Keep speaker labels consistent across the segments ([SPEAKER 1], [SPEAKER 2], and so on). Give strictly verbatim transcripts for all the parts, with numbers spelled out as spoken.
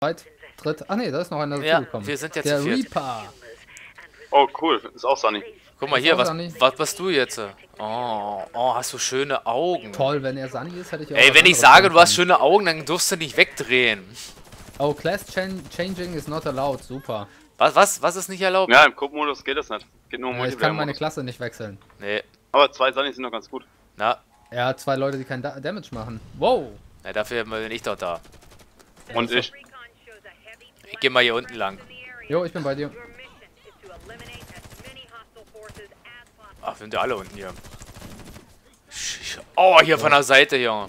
[SPEAKER 1] Zweit, dritt. Ah ne, da ist noch einer
[SPEAKER 2] Ja,
[SPEAKER 1] dazugekommen.
[SPEAKER 2] wir sind jetzt
[SPEAKER 1] Der
[SPEAKER 2] zu viert.
[SPEAKER 1] Reaper.
[SPEAKER 3] Oh, cool. Ist auch Sunny.
[SPEAKER 2] Guck mal
[SPEAKER 1] Ist
[SPEAKER 2] hier,
[SPEAKER 1] auch
[SPEAKER 2] was,
[SPEAKER 1] Sunny.
[SPEAKER 2] was bist du jetzt? Oh, oh, hast du schöne Augen.
[SPEAKER 1] Toll, wenn er Sunny ist, hätte ich auch
[SPEAKER 2] Ey,
[SPEAKER 1] was
[SPEAKER 2] wenn ich
[SPEAKER 1] anderes
[SPEAKER 2] sage,
[SPEAKER 1] sagen
[SPEAKER 2] du hast
[SPEAKER 1] können.
[SPEAKER 2] schöne Augen, dann durfst du nicht wegdrehen.
[SPEAKER 1] Oh, Class chan Changing is not allowed. Super.
[SPEAKER 2] Was, was, was ist nicht erlaubt?
[SPEAKER 3] Ja, im Coop-Modus geht das nicht. Geht nur um
[SPEAKER 1] Ja, ich kann meine
[SPEAKER 3] Multiplayer-Modus.
[SPEAKER 1] Klasse nicht wechseln.
[SPEAKER 2] Nee,
[SPEAKER 3] Aber zwei Sunnys sind noch ganz gut.
[SPEAKER 2] na,
[SPEAKER 1] Er hat zwei Leute, die keinen Da- Damage machen. Wow.
[SPEAKER 2] na, dafür bin ich doch da.
[SPEAKER 3] Und ich.
[SPEAKER 2] Ich geh mal hier unten lang.
[SPEAKER 1] Jo, ich bin bei dir.
[SPEAKER 2] Ach, sind ja alle unten hier. Sch- Oh, hier von der Seite, Junge.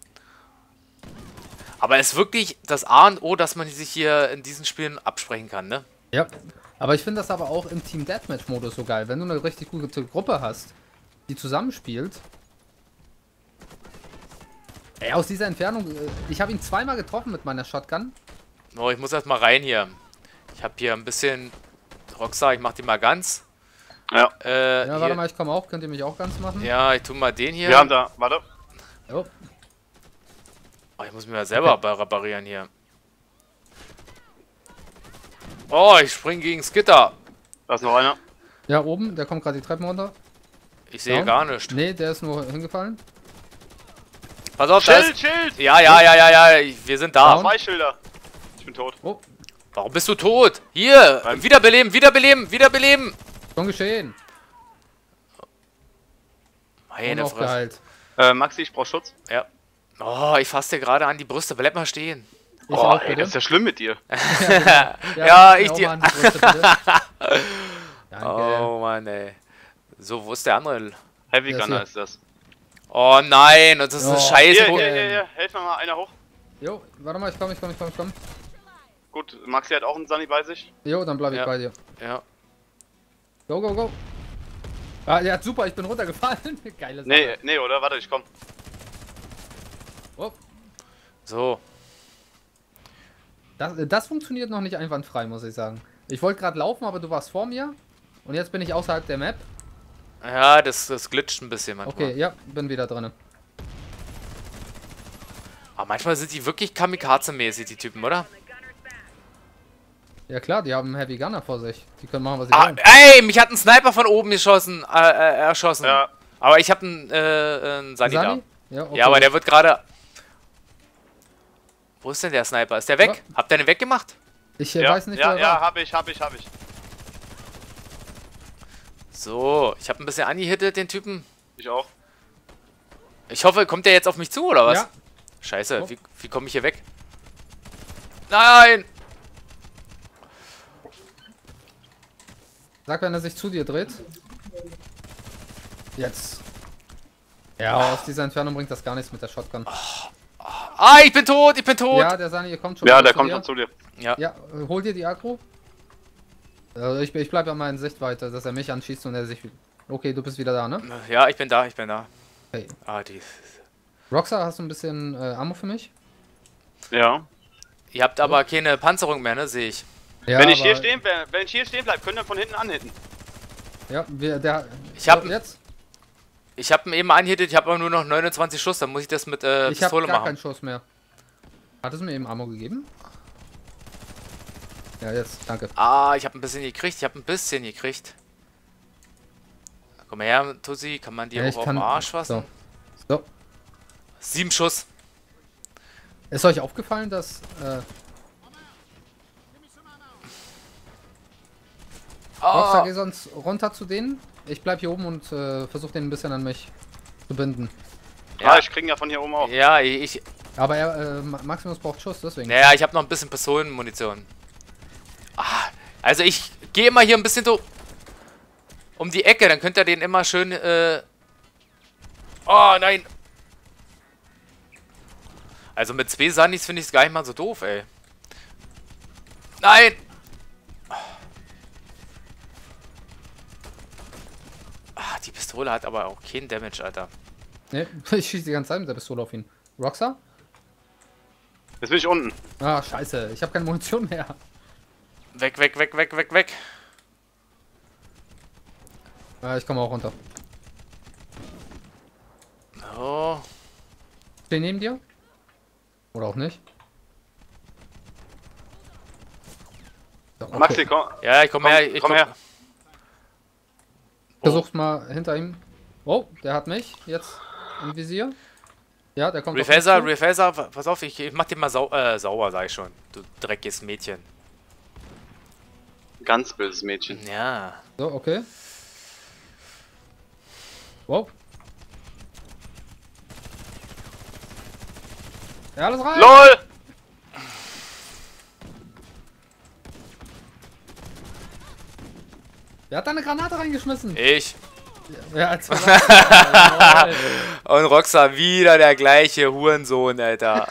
[SPEAKER 2] Aber es ist wirklich das A und O, dass man sich hier in diesen Spielen absprechen kann, ne?
[SPEAKER 1] Ja. Aber ich finde das aber auch im Team Deathmatch-Modus so geil. Wenn du eine richtig gute Gruppe hast, die zusammenspielt. Ey, aus dieser Entfernung, äh, ich habe ihn zweimal getroffen mit meiner Shotgun.
[SPEAKER 2] Oh, ich muss erst mal rein hier. Ich habe hier ein bisschen Rockstar, ich mach die mal ganz.
[SPEAKER 3] Ja.
[SPEAKER 2] Äh,
[SPEAKER 1] Ja,
[SPEAKER 2] hier,
[SPEAKER 1] warte mal, ich komme auch. Könnt ihr mich auch ganz machen?
[SPEAKER 2] ja, ich tu mal den hier.
[SPEAKER 3] Wir haben da. Warte.
[SPEAKER 1] Jo.
[SPEAKER 2] Oh, ich muss mir ja selber okay. reparieren hier. Oh, ich spring gegen Skitter.
[SPEAKER 3] Da ist noch einer.
[SPEAKER 1] Ja, oben, der kommt gerade die Treppen runter.
[SPEAKER 2] Ich sehe
[SPEAKER 1] Down.
[SPEAKER 2] gar nichts.
[SPEAKER 1] Nee, der ist nur hingefallen.
[SPEAKER 2] Pass auf, da
[SPEAKER 3] Schild,
[SPEAKER 2] ist...
[SPEAKER 3] Schild!
[SPEAKER 2] Ja, ja, ja, ja, ja, ich- wir sind da.
[SPEAKER 1] Down.
[SPEAKER 3] Zwei Schilder. Ich bin tot.
[SPEAKER 1] Oh,
[SPEAKER 2] Warum bist du tot? Hier,
[SPEAKER 3] Beim-
[SPEAKER 2] wiederbeleben, wiederbeleben, wiederbeleben.
[SPEAKER 1] schon geschehen.
[SPEAKER 2] Meine
[SPEAKER 1] Und auch
[SPEAKER 2] Fresse.
[SPEAKER 1] geheilt.
[SPEAKER 3] Äh, Maxi, ich brauch Schutz.
[SPEAKER 2] Ja. Oh, ich fasse dir gerade an die Brüste. Bleib mal stehen.
[SPEAKER 1] Ich
[SPEAKER 3] Oh,
[SPEAKER 1] auch,
[SPEAKER 3] ey,
[SPEAKER 1] bitte.
[SPEAKER 3] das ist ja schlimm mit dir.
[SPEAKER 2] Ja, ich
[SPEAKER 1] auch
[SPEAKER 2] dir-
[SPEAKER 1] mal an die Brüste, bitte. Danke.
[SPEAKER 2] Oh Mann, ey. So, wo ist der andere?
[SPEAKER 3] Heavy
[SPEAKER 1] Der ist
[SPEAKER 3] Gunner
[SPEAKER 1] hier.
[SPEAKER 3] ist das.
[SPEAKER 2] Oh nein, und das ist eine
[SPEAKER 1] Oh.
[SPEAKER 2] Scheiße.
[SPEAKER 3] Hier,
[SPEAKER 2] wo-
[SPEAKER 3] hier, hier, hier. Helf mir mal einer hoch.
[SPEAKER 1] Jo, warte mal, ich komm, ich komm, ich komm, ich komm.
[SPEAKER 3] Gut, Maxi hat auch einen Sunny bei sich.
[SPEAKER 1] Jo, dann bleib ich
[SPEAKER 2] Ja.
[SPEAKER 1] bei dir.
[SPEAKER 2] Ja.
[SPEAKER 1] Go, go, go. Ah, ja, super, ich bin runtergefallen. Geile Sache.
[SPEAKER 3] Nee, nee, oder? Warte, ich komm.
[SPEAKER 1] Oh,
[SPEAKER 2] So.
[SPEAKER 1] das, das funktioniert noch nicht einwandfrei, muss ich sagen. Ich wollte gerade laufen, aber du warst vor mir. Und jetzt bin ich außerhalb der Map.
[SPEAKER 2] Ja, das, das glitscht ein bisschen manchmal.
[SPEAKER 1] Okay, ja, bin wieder drin.
[SPEAKER 2] Aber manchmal sind die wirklich Kamikaze-mäßig, die Typen, oder?
[SPEAKER 1] Ja klar, die haben einen Heavy Gunner vor sich. Die können machen, was sie
[SPEAKER 2] Ah,
[SPEAKER 1] wollen.
[SPEAKER 2] ey, mich hat ein Sniper von oben geschossen, äh, äh, erschossen.
[SPEAKER 3] Ja.
[SPEAKER 2] Aber ich habe einen, äh, einen Sunny da.
[SPEAKER 1] Sunny? Ja, okay.
[SPEAKER 2] Ja, aber der wird gerade... Wo ist denn der Sniper? Ist der weg? Habt ihr den weggemacht?
[SPEAKER 1] Ich äh,
[SPEAKER 3] Ja,
[SPEAKER 1] weiß nicht,
[SPEAKER 3] ja,
[SPEAKER 1] wo er
[SPEAKER 3] ja,
[SPEAKER 1] war.
[SPEAKER 3] hab ich, hab ich, hab ich.
[SPEAKER 2] So, ich habe ein bisschen angehittet, den Typen.
[SPEAKER 3] Ich auch.
[SPEAKER 2] Ich hoffe, kommt der jetzt auf mich zu, oder was?
[SPEAKER 1] Ja.
[SPEAKER 2] Scheiße,
[SPEAKER 1] Oh.
[SPEAKER 2] wie, wie komme ich hier weg? Nein!
[SPEAKER 1] Sag, wenn er sich zu dir dreht. Jetzt. Ja, aus dieser Entfernung bringt das gar nichts mit der Shotgun.
[SPEAKER 2] Ah, ich bin tot, ich bin tot!
[SPEAKER 1] Ja, der Sunny, ihr kommt schon
[SPEAKER 3] Ja,
[SPEAKER 1] wieder
[SPEAKER 3] der
[SPEAKER 1] zu
[SPEAKER 3] kommt
[SPEAKER 1] dir.
[SPEAKER 3] schon zu dir.
[SPEAKER 2] Ja.
[SPEAKER 1] Ja, äh, hol dir die Agro. Also ich, ich bleib an meiner Sichtweite, dass er mich anschießt und er sich... Okay, du bist wieder da, ne?
[SPEAKER 2] Ja, ich bin da, ich bin da.
[SPEAKER 1] Hey.
[SPEAKER 2] Ah, die...
[SPEAKER 1] Roxa, hast du ein bisschen äh, Ammo für mich?
[SPEAKER 3] Ja.
[SPEAKER 2] Ihr habt aber keine Panzerung mehr, ne? Sehe ich.
[SPEAKER 1] Ja,
[SPEAKER 3] wenn ich hier
[SPEAKER 1] aber-
[SPEAKER 3] stehen, wenn, wenn ich hier stehen bleib, könnt ihr von hinten anhitten.
[SPEAKER 1] Ja, wir, der...
[SPEAKER 2] Ich hab-
[SPEAKER 1] So, jetzt?
[SPEAKER 2] Ich habe ihn eben angehittet, ich habe aber nur noch neunundzwanzig Schuss, dann muss ich das mit äh,
[SPEAKER 1] Ich habe
[SPEAKER 2] Pistole
[SPEAKER 1] gar
[SPEAKER 2] machen.
[SPEAKER 1] keinen Schuss mehr. Hat es mir eben Ammo gegeben? Ja, jetzt, danke.
[SPEAKER 2] Ah, ich habe ein bisschen gekriegt, ich habe ein bisschen gekriegt. Komm mal her, Tussi, kann man dir
[SPEAKER 1] Ja,
[SPEAKER 2] auch
[SPEAKER 1] ich
[SPEAKER 2] auf
[SPEAKER 1] kann-
[SPEAKER 2] den Arsch fassen?
[SPEAKER 1] So. So.
[SPEAKER 2] Sieben Schuss.
[SPEAKER 1] Ist euch aufgefallen, dass... Äh, Roxa,
[SPEAKER 2] Oh,
[SPEAKER 1] geh sonst runter zu denen. Ich bleib hier oben und äh, versuche den ein bisschen an mich zu binden.
[SPEAKER 3] Ja,
[SPEAKER 2] ja,
[SPEAKER 3] ich krieg ihn ja von hier oben auch.
[SPEAKER 2] ja, ich...
[SPEAKER 1] Aber er, äh, Ma- Maximus braucht Schuss, deswegen.
[SPEAKER 2] Naja, ich habe noch ein bisschen Pistolenmunition. Ah, also ich gehe immer hier ein bisschen so um die Ecke, dann könnt ihr den immer schön... Äh oh, nein! Also mit zwei Sunnys finde ich es gar nicht mal so doof, ey. Nein! Ah, die Pistole hat aber auch keinen Damage, Alter.
[SPEAKER 1] Ne, ich schieße die ganze Zeit mit der Pistole auf ihn. Roxa?
[SPEAKER 3] Jetzt bin ich unten.
[SPEAKER 1] Ah, scheiße. Ich habe keine Munition mehr.
[SPEAKER 2] Weg, weg, weg, weg, weg, weg.
[SPEAKER 1] Ah, ich komme auch runter.
[SPEAKER 2] Oh.
[SPEAKER 1] Steh neben dir? Oder auch nicht? Doch, okay.
[SPEAKER 3] Maxi, komm.
[SPEAKER 2] Ja, ich komm
[SPEAKER 3] Komm,
[SPEAKER 2] her. Ich
[SPEAKER 3] komm
[SPEAKER 2] komm
[SPEAKER 3] her.
[SPEAKER 1] Versucht mal hinter ihm. Oh, der hat mich jetzt im Visier. Ja, der kommt auf mich
[SPEAKER 2] Refaser,
[SPEAKER 1] zu.
[SPEAKER 2] Refaser, pass auf, ich, ich mach den mal sau äh, sauber, sag ich schon. Du dreckiges Mädchen.
[SPEAKER 3] Ganz böses Mädchen.
[SPEAKER 2] Ja.
[SPEAKER 1] So, okay. Wow. Ja, alles rein!
[SPEAKER 3] LOL!
[SPEAKER 1] Wer hat da eine Granate reingeschmissen?
[SPEAKER 2] Ich.
[SPEAKER 1] Ja, als Jawohl.
[SPEAKER 2] Und Roxa wieder der gleiche Hurensohn, Alter.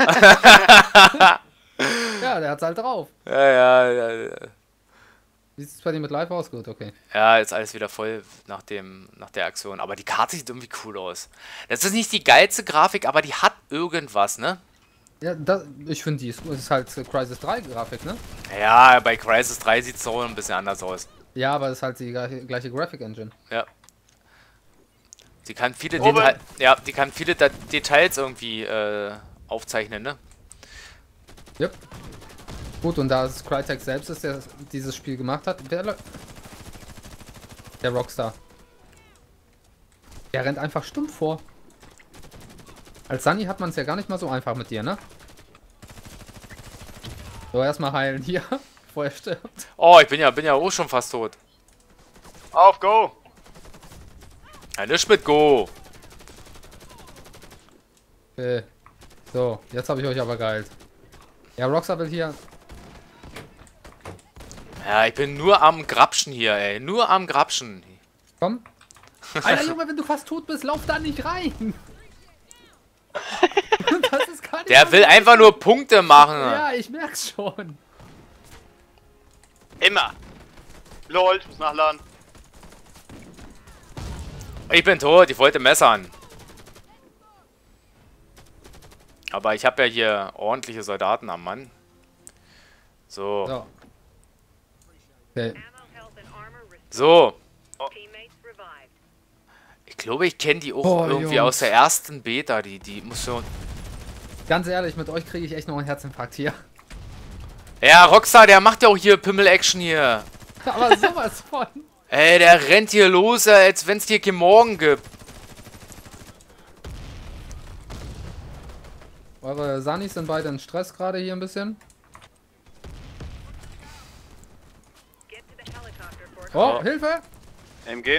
[SPEAKER 1] Ja, der hat's halt drauf.
[SPEAKER 2] ja, ja, ja, ja.
[SPEAKER 1] Wie sieht's bei dir mit live aus? Gut, okay.
[SPEAKER 2] Ja, jetzt alles wieder voll nach dem, nach der Aktion. Aber die Karte sieht irgendwie cool aus. Das ist nicht die geilste Grafik, aber die hat irgendwas, ne?
[SPEAKER 1] Ja, das, ich finde, die ist, ist halt Crysis drei Grafik, ne?
[SPEAKER 2] Ja, bei Crysis drei sieht es so ein bisschen anders aus.
[SPEAKER 1] Ja, aber es ist halt die gleiche, gleiche Graphic Engine.
[SPEAKER 2] Ja. Die kann viele,
[SPEAKER 3] Oben.
[SPEAKER 2] Deta ja, die kann viele Da- Details irgendwie äh, aufzeichnen, ne?
[SPEAKER 1] Yep. Gut, und da es Crytek selbst ist, der dieses Spiel gemacht hat, wer le- der Rockstar. Der rennt einfach stumpf vor. Als Sunny hat man es ja gar nicht mal so einfach mit dir, ne? So, erstmal heilen hier, bevor er stirbt.
[SPEAKER 2] Oh, ich bin ja, bin ja auch schon fast tot.
[SPEAKER 3] Auf, go!
[SPEAKER 2] Ja, nicht mit Go.
[SPEAKER 1] Okay. So, jetzt habe ich euch aber geheilt. Ja, Rockstar will hier.
[SPEAKER 2] Ja, ich bin nur am Grapschen hier, ey. Nur am Grapschen.
[SPEAKER 1] Komm. Alter Junge, wenn du fast tot bist, lauf da nicht rein. Das ist gar nicht
[SPEAKER 2] Der
[SPEAKER 1] mal
[SPEAKER 2] will
[SPEAKER 1] so-
[SPEAKER 2] einfach nur Punkte machen.
[SPEAKER 1] Ja, ich merk's schon.
[SPEAKER 3] Immer! LOL, ich muss nachladen.
[SPEAKER 2] Ich bin tot, ich wollte messern. Aber ich habe ja hier ordentliche Soldaten am Mann. So.
[SPEAKER 1] So. Okay.
[SPEAKER 2] So. Ich glaube, ich kenne die auch
[SPEAKER 1] Boah,
[SPEAKER 2] irgendwie
[SPEAKER 1] Jungs.
[SPEAKER 2] aus der ersten Beta, die, die Mission.
[SPEAKER 1] Ganz ehrlich, mit euch kriege ich echt noch einen Herzinfarkt hier.
[SPEAKER 2] Ja, Rockstar, der macht ja auch hier Pimmel-Action hier.
[SPEAKER 1] Aber sowas von.
[SPEAKER 2] Ey, der rennt hier los, als wenn es hier kein Morgen gibt.
[SPEAKER 1] Eure Sanis sind beide in Stress gerade hier ein bisschen. Oh, Hilfe!
[SPEAKER 3] M G.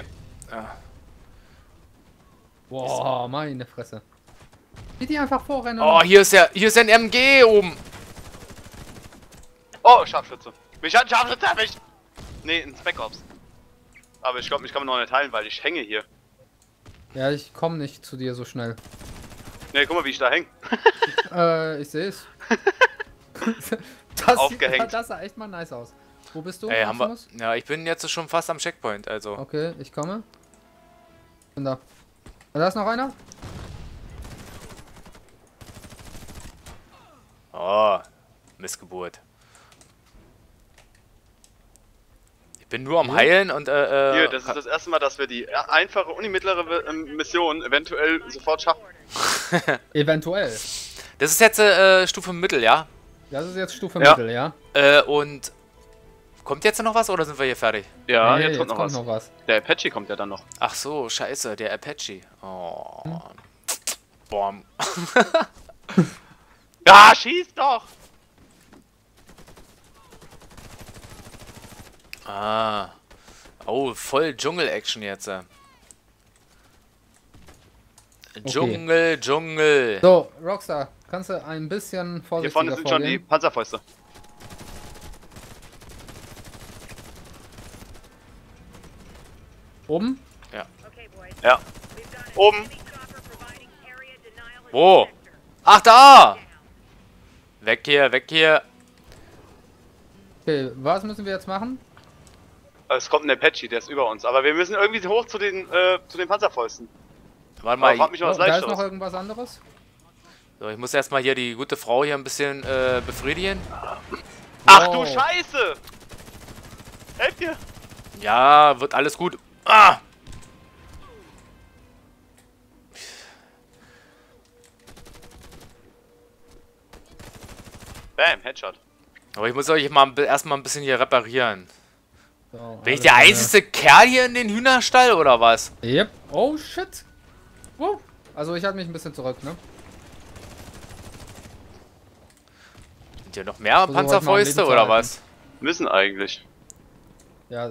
[SPEAKER 1] Boah, meine Fresse. Wie die einfach vorrennen.
[SPEAKER 2] Oh, hier ist der, hier ist ein M G oben.
[SPEAKER 3] Oh, Scharfschütze. Mich hat ein Scharfschütze erwischt! Nee, ein Spec Ops. Aber ich glaube, mich kann man noch nicht heilen, weil ich hänge hier.
[SPEAKER 1] Ja, ich komme nicht zu dir so schnell.
[SPEAKER 3] Ne, guck mal, wie ich da hänge.
[SPEAKER 1] Äh, ich sehe es. Das,
[SPEAKER 3] Aufgehängt.
[SPEAKER 1] sieht- das sah echt mal nice aus. Wo bist du?
[SPEAKER 2] Ey, haben wir,
[SPEAKER 1] Maximus?
[SPEAKER 2] ja, ich bin jetzt schon fast am Checkpoint, also.
[SPEAKER 1] Okay, ich komme. Bin da. Und da ist noch einer?
[SPEAKER 2] Oh, Missgeburt. Ich bin nur am
[SPEAKER 1] Ja.
[SPEAKER 2] Heilen und äh, äh
[SPEAKER 3] Hier, das ist das erste Mal, dass wir die einfache und die mittlere ähm, Mission eventuell sofort schaffen.
[SPEAKER 1] Eventuell.
[SPEAKER 2] das ist jetzt äh, Stufe Mittel, ja?
[SPEAKER 1] Das ist jetzt Stufe
[SPEAKER 3] Ja.
[SPEAKER 1] Mittel, ja?
[SPEAKER 2] Äh, und kommt jetzt noch was oder sind wir hier fertig?
[SPEAKER 3] Ja,
[SPEAKER 1] Nee,
[SPEAKER 3] jetzt kommt, noch, was.
[SPEAKER 1] noch was.
[SPEAKER 3] Der Apache kommt ja dann noch.
[SPEAKER 2] Ach so, scheiße, der Apache. Oh. Bom.
[SPEAKER 3] Ja, schieß doch!
[SPEAKER 2] Ah. Oh, voll Dschungel-Action jetzt. äh. Dschungel, Dschungel.
[SPEAKER 1] So, Rockstar, kannst du ein bisschen
[SPEAKER 3] Hier
[SPEAKER 1] vorsichtiger
[SPEAKER 3] vorne sind schon die
[SPEAKER 1] vorgehen?
[SPEAKER 3] Panzerfäuste.
[SPEAKER 1] Oben?
[SPEAKER 3] Ja. Oben.
[SPEAKER 2] Wo? Ach, da! Weg hier, weg hier.
[SPEAKER 1] Okay, was müssen wir jetzt machen?
[SPEAKER 3] Es kommt ein Apache, der ist über uns. Aber wir müssen irgendwie hoch zu den, äh, zu den Panzerfäusten.
[SPEAKER 2] Warte
[SPEAKER 3] Aber frag
[SPEAKER 2] mal.
[SPEAKER 3] mich
[SPEAKER 1] Oh,
[SPEAKER 3] mal was
[SPEAKER 1] da ist
[SPEAKER 3] Leichteres.
[SPEAKER 1] noch irgendwas anderes?
[SPEAKER 2] So, ich muss erstmal hier die gute Frau hier ein bisschen äh, befriedigen.
[SPEAKER 3] Ach
[SPEAKER 1] Wow.
[SPEAKER 3] du Scheiße! Helft mir!
[SPEAKER 2] Ja, wird alles gut. Ah!
[SPEAKER 3] Bam, Headshot.
[SPEAKER 2] Aber ich muss euch mal erstmal ein bisschen hier reparieren.
[SPEAKER 1] So,
[SPEAKER 2] Bin ich der einzige Kerl hier in den Hühnerstall oder was?
[SPEAKER 1] Yep. Oh shit. Wow. Also ich halte mich ein bisschen zurück, ne?
[SPEAKER 2] Sind hier noch mehr
[SPEAKER 1] Versuch,
[SPEAKER 2] Panzerfäuste
[SPEAKER 1] euch mal am Leben zu
[SPEAKER 2] oder
[SPEAKER 1] halten.
[SPEAKER 2] was?
[SPEAKER 3] Müssen eigentlich.
[SPEAKER 1] Ja.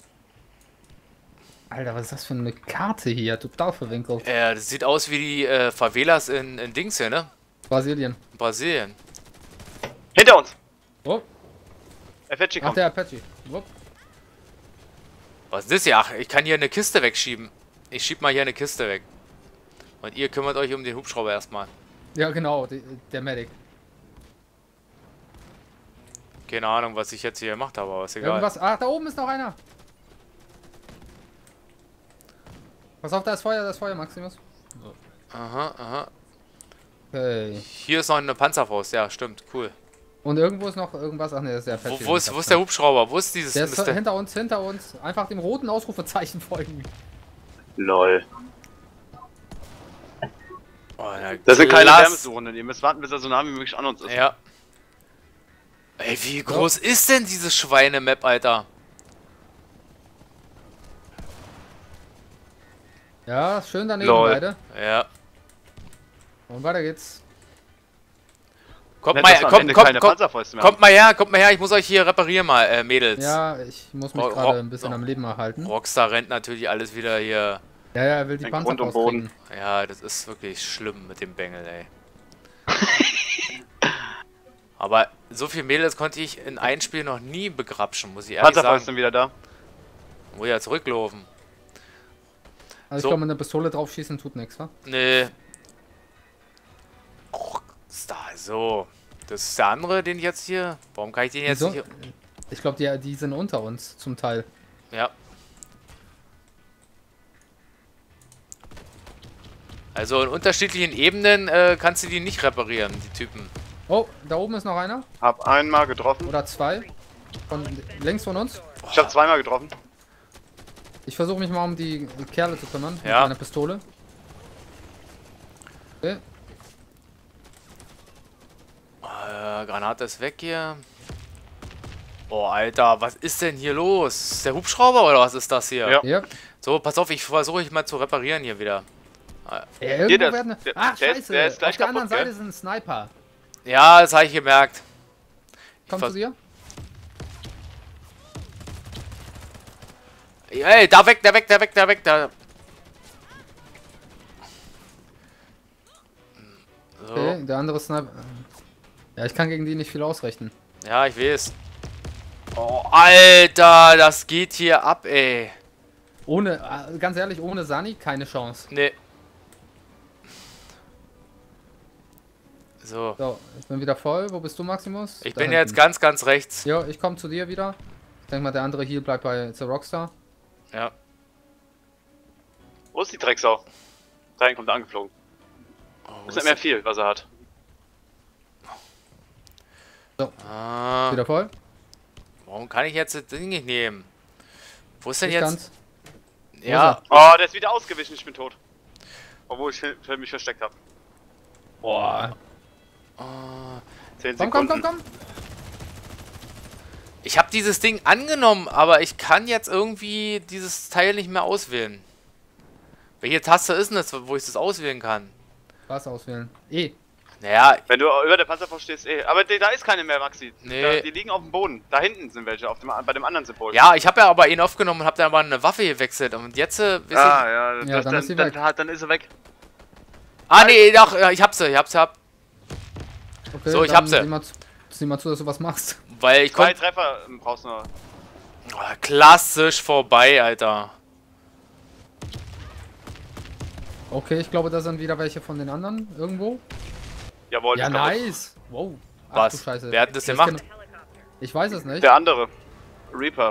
[SPEAKER 1] Alter, was ist das für eine Karte hier? Total verwinkelt.
[SPEAKER 2] Ja, das sieht aus wie die äh, Favelas in, in Dings hier, ne?
[SPEAKER 1] Brasilien.
[SPEAKER 2] In Brasilien.
[SPEAKER 3] Hinter uns!
[SPEAKER 1] Oh.
[SPEAKER 3] Apache
[SPEAKER 1] Ach,
[SPEAKER 3] kommt.
[SPEAKER 1] der Apache. Wupp.
[SPEAKER 2] Was ist das hier? Ach, ich kann hier eine Kiste wegschieben. Ich schieb mal hier eine Kiste weg. Und ihr kümmert euch um den Hubschrauber erstmal.
[SPEAKER 1] Ja, genau, die, der Medic.
[SPEAKER 2] Keine Ahnung, was ich jetzt hier gemacht habe, aber ist egal.
[SPEAKER 1] Irgendwas. Ach, da oben ist noch einer. Pass auf, da ist Feuer, da ist Feuer, Maximus.
[SPEAKER 2] Aha, aha.
[SPEAKER 1] Okay.
[SPEAKER 2] Hier ist noch eine Panzerfaust, ja, stimmt, cool.
[SPEAKER 1] Und irgendwo ist noch irgendwas. Ach ne, das ist der Apache.
[SPEAKER 2] Wo, wo, ist, wo ist der Hubschrauber? Wo ist dieses
[SPEAKER 1] Der ist
[SPEAKER 2] Mister-
[SPEAKER 1] hinter uns, hinter uns. Einfach dem roten Ausrufezeichen folgen.
[SPEAKER 3] Lol.
[SPEAKER 2] Oh, na,
[SPEAKER 3] Das sind keine
[SPEAKER 2] klasse.
[SPEAKER 3] Wärmesuchenden. Ihr müsst warten, bis der Tsunami wirklich an uns ist.
[SPEAKER 2] Ja. Ey, wie groß ist denn diese Schweine-Map, Alter?
[SPEAKER 1] Ja, schön daneben
[SPEAKER 3] Lol.
[SPEAKER 1] beide.
[SPEAKER 2] Ja.
[SPEAKER 1] Und weiter geht's.
[SPEAKER 2] Kommt
[SPEAKER 3] Nett,
[SPEAKER 2] mal,
[SPEAKER 3] dass wir am
[SPEAKER 2] kommt,
[SPEAKER 3] Ende
[SPEAKER 2] kommt,
[SPEAKER 3] keine
[SPEAKER 2] kommt,
[SPEAKER 3] Panzerfäuste mehr
[SPEAKER 2] kommt mal her, kommt mal her, ich muss euch hier reparieren mal, äh, Mädels.
[SPEAKER 1] Ja, ich muss mich
[SPEAKER 2] Ro-
[SPEAKER 1] gerade
[SPEAKER 2] Ro-
[SPEAKER 1] ein bisschen am Leben erhalten.
[SPEAKER 2] Rockstar rennt natürlich alles wieder hier.
[SPEAKER 1] Ja, ja, er will die
[SPEAKER 3] Ein
[SPEAKER 1] Panzer
[SPEAKER 3] Grund und Boden.
[SPEAKER 1] rauskriegen.
[SPEAKER 2] Ja, das ist wirklich schlimm mit dem Bengel, ey. Aber so viel Mädels konnte ich in einem Spiel noch nie begrapschen, muss ich ehrlich
[SPEAKER 3] Panzerfäuste
[SPEAKER 2] sagen.
[SPEAKER 3] sind wieder da.
[SPEAKER 2] Muss ja zurücklaufen.
[SPEAKER 1] Also
[SPEAKER 2] So.
[SPEAKER 1] ich glaube, mit einer Pistole draufschießen tut nichts, wa?
[SPEAKER 2] Nee. Rockstar, so. Das ist der andere, den ich jetzt hier... Warum kann ich den jetzt
[SPEAKER 1] Wieso?
[SPEAKER 2] hier...
[SPEAKER 1] Ich glaube, die, die sind unter uns, zum Teil.
[SPEAKER 2] Ja. Also in unterschiedlichen Ebenen äh, kannst du die nicht reparieren, die Typen.
[SPEAKER 1] Oh, da oben ist noch einer.
[SPEAKER 3] Hab einmal getroffen.
[SPEAKER 1] Oder zwei. Von links von uns.
[SPEAKER 3] Ich hab zweimal getroffen.
[SPEAKER 1] Ich versuche mich mal um die Kerle zu kümmern.
[SPEAKER 2] Ja.
[SPEAKER 1] Mit meiner Pistole. Okay.
[SPEAKER 2] Äh, Granate ist weg hier. Oh, Alter, was ist denn hier los? Ist der Hubschrauber oder was ist das hier?
[SPEAKER 3] Ja.
[SPEAKER 1] Ja.
[SPEAKER 2] So, pass auf, ich versuche ich mal zu reparieren hier wieder.
[SPEAKER 1] Ja, irgendwo
[SPEAKER 3] Hier, der-
[SPEAKER 1] werden...
[SPEAKER 3] der-
[SPEAKER 1] Ach,
[SPEAKER 3] der ist-
[SPEAKER 1] scheiße.
[SPEAKER 3] der ist gleich
[SPEAKER 1] Auf der
[SPEAKER 3] kaputt,
[SPEAKER 1] anderen Seite
[SPEAKER 3] gell?
[SPEAKER 1] ist ein Sniper.
[SPEAKER 2] Ja, das habe ich gemerkt.
[SPEAKER 1] Komm
[SPEAKER 2] ver-
[SPEAKER 1] zu dir.
[SPEAKER 2] Ey, da weg, da weg, da weg, da weg, da. So.
[SPEAKER 1] Okay, der andere Sniper... Ja, ich kann gegen die nicht viel ausrichten.
[SPEAKER 2] Ja, ich weiß. Oh, Alter, das geht hier ab, ey.
[SPEAKER 1] Ohne, äh, ganz ehrlich, ohne Sani keine Chance.
[SPEAKER 2] Nee. So.
[SPEAKER 1] So, ich bin wieder voll. Wo bist du, Maximus?
[SPEAKER 2] Ich
[SPEAKER 1] Da
[SPEAKER 2] bin jetzt
[SPEAKER 1] hinten.
[SPEAKER 2] ganz, ganz rechts.
[SPEAKER 1] Jo, ich komme zu dir wieder. Ich denke mal, der andere hier bleibt bei The Rockstar.
[SPEAKER 2] Ja.
[SPEAKER 3] Wo ist die Drecksau? Dahin kommt er angeflogen.
[SPEAKER 2] Oh, wo
[SPEAKER 3] Ist
[SPEAKER 2] ist
[SPEAKER 3] nicht mehr viel, was er hat.
[SPEAKER 2] Ah,
[SPEAKER 1] Wieder voll?
[SPEAKER 2] warum kann ich jetzt das Ding nicht nehmen? Wo ist denn
[SPEAKER 1] Nicht
[SPEAKER 2] jetzt?
[SPEAKER 1] ganz.
[SPEAKER 2] Ja.
[SPEAKER 3] Oh, der ist wieder ausgewichen, ich bin tot. Obwohl ich für mich versteckt habe.
[SPEAKER 1] Boah.
[SPEAKER 2] Oh,
[SPEAKER 3] zehn
[SPEAKER 1] Komm,
[SPEAKER 3] Sekunden.
[SPEAKER 1] komm, komm, komm.
[SPEAKER 2] ich habe dieses Ding angenommen, aber ich kann jetzt irgendwie dieses Teil nicht mehr auswählen. Welche Taste ist denn das, wo ich das auswählen kann?
[SPEAKER 1] Was auswählen? E.
[SPEAKER 2] Naja,
[SPEAKER 3] Wenn du über der Panzerfaust stehst, eh. Aber die, da ist keine mehr, Maxi.
[SPEAKER 2] Nee.
[SPEAKER 3] Da, die liegen auf dem Boden. Da hinten sind welche, auf dem, bei dem anderen Symbol.
[SPEAKER 2] ja, ich habe ja aber ihn aufgenommen und habe dann aber eine Waffe gewechselt. Und jetzt, äh, wisst ihr-
[SPEAKER 3] Ah, ja,
[SPEAKER 1] Ja,
[SPEAKER 3] das,
[SPEAKER 1] dann
[SPEAKER 3] dann,
[SPEAKER 1] ist sie
[SPEAKER 3] dann,
[SPEAKER 1] weg.
[SPEAKER 3] dann, dann ist er weg.
[SPEAKER 2] Ah, nee, doch, ja, ich hab sie, ich hab sie, hab.
[SPEAKER 1] Okay,
[SPEAKER 2] So, ich
[SPEAKER 1] dann
[SPEAKER 2] hab sie.
[SPEAKER 1] Sieh mal, zu- sieh mal zu, dass du was machst.
[SPEAKER 2] Weil ich
[SPEAKER 3] Zwei
[SPEAKER 2] konnte.
[SPEAKER 3] Treffer ähm, brauchst du noch.
[SPEAKER 2] Oh, klassisch vorbei, Alter.
[SPEAKER 1] Okay, ich glaube, da sind wieder welche von den anderen irgendwo.
[SPEAKER 3] Jawohl,
[SPEAKER 1] Ja,
[SPEAKER 3] ist kaputt.
[SPEAKER 1] nice. Wow. Ach,
[SPEAKER 2] Was?
[SPEAKER 1] du Scheiße.
[SPEAKER 2] Wer hat das
[SPEAKER 1] Ich
[SPEAKER 2] gemacht?
[SPEAKER 1] kenn- Ich weiß es nicht.
[SPEAKER 3] Der andere. Reaper.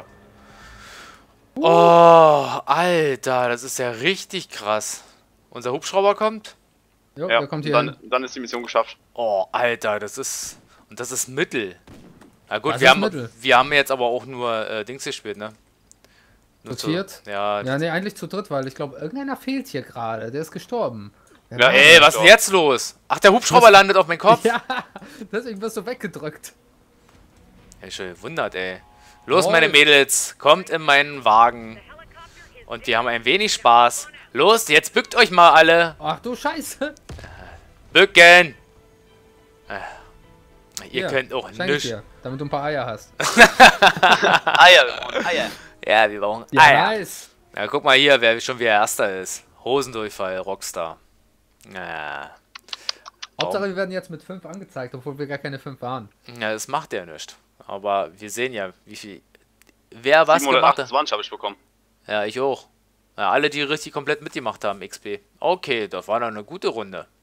[SPEAKER 2] Oh, Alter, das ist ja richtig krass. Unser Hubschrauber kommt.
[SPEAKER 1] Jo,
[SPEAKER 3] Ja,
[SPEAKER 1] der kommt
[SPEAKER 3] und
[SPEAKER 1] hier
[SPEAKER 3] dann,
[SPEAKER 1] hin.
[SPEAKER 3] dann ist die Mission geschafft.
[SPEAKER 2] Oh, Alter, das ist. Und das ist Mittel. Na gut,
[SPEAKER 1] Das
[SPEAKER 2] wir
[SPEAKER 1] ist
[SPEAKER 2] haben,
[SPEAKER 1] Mittel.
[SPEAKER 2] wir haben jetzt aber auch nur äh, Dings gespielt, ne? Nur
[SPEAKER 1] Zu viert?
[SPEAKER 2] Ja.
[SPEAKER 1] Ja, nee, eigentlich zu dritt, weil ich glaube, irgendeiner fehlt hier gerade. Der ist gestorben. Wer
[SPEAKER 3] Ja,
[SPEAKER 1] war
[SPEAKER 2] Ey,
[SPEAKER 1] das?
[SPEAKER 2] was ist denn jetzt los? Ach, der Hubschrauber landet auf meinen Kopf.
[SPEAKER 1] Ja, deswegen wirst du weggedrückt.
[SPEAKER 2] Ja, schon gewundert, ey. Los,
[SPEAKER 1] Jawohl.
[SPEAKER 2] meine Mädels, kommt in meinen Wagen. Und wir haben ein wenig Spaß. Los, jetzt bückt euch mal alle.
[SPEAKER 1] Ach du Scheiße.
[SPEAKER 2] Bücken. Äh, Ihr
[SPEAKER 1] Hier,
[SPEAKER 2] könnt auch
[SPEAKER 1] schenk ich
[SPEAKER 2] nichts.
[SPEAKER 1] dir, damit du ein paar Eier hast.
[SPEAKER 3] Eier, wir brauchen Eier.
[SPEAKER 2] Ja, wir brauchen
[SPEAKER 1] Ja,
[SPEAKER 2] Eier.
[SPEAKER 1] nice.
[SPEAKER 2] Ja, guck mal hier, wer schon wieder Erster ist. Hosendurchfall, Rockstar. Ja.
[SPEAKER 1] Hauptsache, wir werden jetzt mit fünf angezeigt, obwohl wir gar keine fünf waren.
[SPEAKER 2] Ja, das macht ja nichts. Aber wir sehen ja, wie viel. Wer was gemacht hat.
[SPEAKER 3] siebenhundertachtundzwanzig habe ich bekommen.
[SPEAKER 2] Ja, ich auch. Ja, alle, die richtig komplett mitgemacht haben, X P. Okay, das war doch eine gute Runde.